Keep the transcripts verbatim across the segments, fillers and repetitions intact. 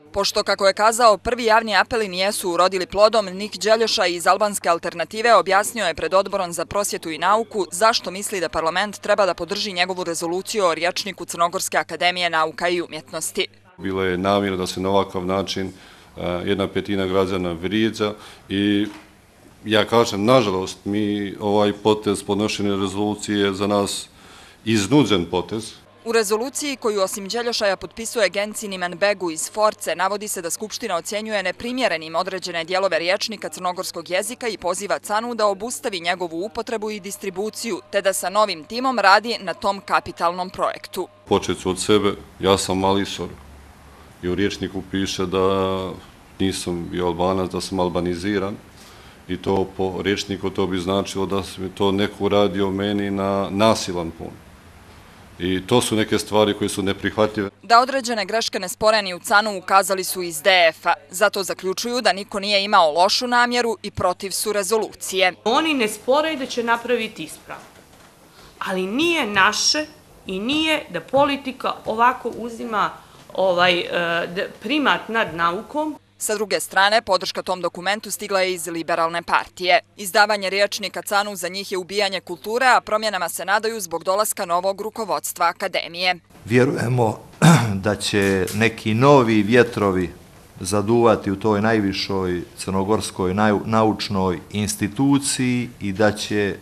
Pošto, kako je kazao, prvi javni apeli nijesu urodili plodom, Nik Đeljoša iz Albanske alternative objasnio je pred Odborom za prosvjetu i nauku zašto misli da parlament treba da podrži njegovu rezoluciju o rječniku Crnogorske akademije nauka i umjetnosti. Bilo je namjera da se na ovakav način jedna petina građana vrijeđa i ja kažem, nažalost, mi ovaj potez podnošenja rezolucije je za nas iznuđen potez. U rezoluciji koju osim Đeljošaja potpisuje Genci Nimenbegu iz Force navodi se da Skupština ocjenjuje neprimjerenim određene dijelove rječnika crnogorskog jezika i poziva Canu da obustavi njegovu upotrebu i distribuciju, te da sa novim timom radi na tom kapitalnom projektu. Počet ću od sebe, ja sam Malisor i u rječniku piše da nisam bio Albanac, da sam albaniziran i to po rječniku to bi značilo da se to neko uradio meni na nasilan pun. I to su neke stvari koje su neprihvatljive. Da određene greške ne spore ni u Canu ukazali su iz D F-a. Zato zaključuju da niko nije imao lošu namjeru i protiv su rezolucije. Oni ne spore da će napraviti ispravu. Ali nije naše i nije da politika ovako uzima ovaj, primat nad naukom. Sa druge strane, podrška tom dokumentu stigla je iz Liberalne partije. Izdavanje rječnika Canu za njih je ubijanje kulture, a promjenama se nadaju zbog dolaska novog rukovodstva akademije. Vjerujemo da će neki novi vjetrovi zaduvati u toj najvišoj crnogorskoj naučnoj instituciji i da će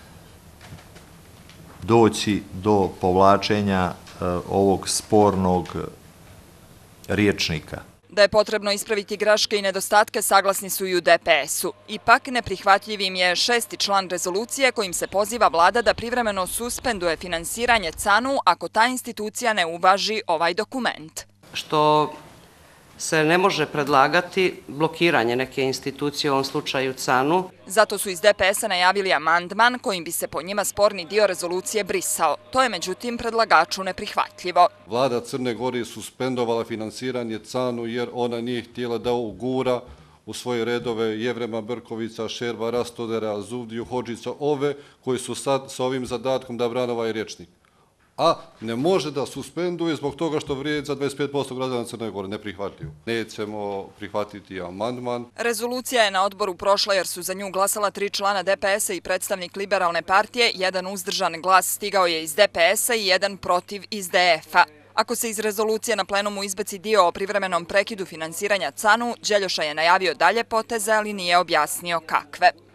doći do povlačenja ovog spornog rječnika. Da je potrebno ispraviti greške i nedostatke saglasni su i u D P S-u. Ipak neprihvatljivim je šesti član rezolucije kojim se poziva vlada da privremeno suspenduje finansiranje Canu ako ta institucija ne uvaži ovaj dokument. Što se ne može predlagati blokiranje neke institucije, u ovom slučaju Canu. Zato su iz D P S-a najavili amandman kojim bi se po njima sporni dio rezolucije brisao. To je međutim predlagaču neprihvatljivo. Vlada Crne Gore je suspendovala finansiranje Canu jer ona nije htjela da ugura u svoje redove Jevrema Brkovića, Šerva Rastodera, Zuvdiju Hodžića, ove koji su sad sa ovim zadatkom da brane ovaj rječnik. A ne može da suspenduje zbog toga što vrijedi za dvadeset pet posto građana Crne Gore. Neprihvatljivo. Nećemo prihvatiti amandman. Rezolucija je na odboru prošla jer su za nju glasala tri člana D P S-a i predstavnik Liberalne partije, jedan uzdržan glas stigao je iz D P S-a i jedan protiv iz D F-a. Ako se iz rezolucije na plenumu izbaci dio o privremenom prekidu finansiranja Canu, Đeljoša je najavio dalje poteze, ali nije objasnio kakve.